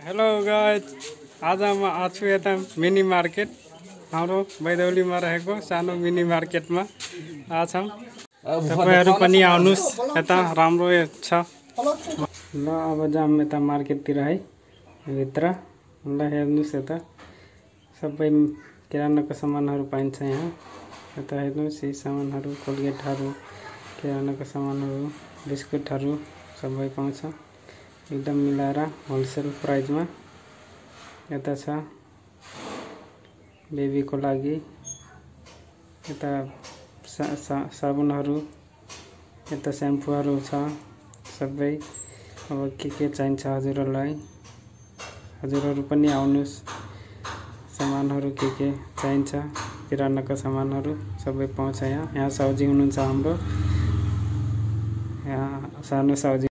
Hello guys, आज म आछु यता मिनी मार्केट हाम्रो बैदौलीमा रहेको सानो मिनी मार्केटमा आछौँ। तपाईहरु पनि आउनुस्, यता राम्रो छ। ल अब जाम यता मार्केटतिर है, भित्र। ल हेर्नुस्, यता सबै किरानाको सामानहरु पाइन्छ यहाँ। यता हेर्नुस्, यी सामानहरु कोलगेटहरु, किरानाको सामानहरु, बिस्कुटहरु सबै पाउँछ एकदम मिलाएर होलसेल प्राइसमा। यता छ बेबीको लागि, यता साबुनहरु, यता स्याम्पूहरु छ सबै। अब के चाहिन्छ हजुरहरुलाई, हजुरहरु पनि आउनुस्। सामानहरु के चाहिन्छ, किरानाको सामानहरु सबै पाउँछ यहाँ। यहाँ साउजी हुनुहुन्छ हाम्रो, यहाँ सानो साउजी।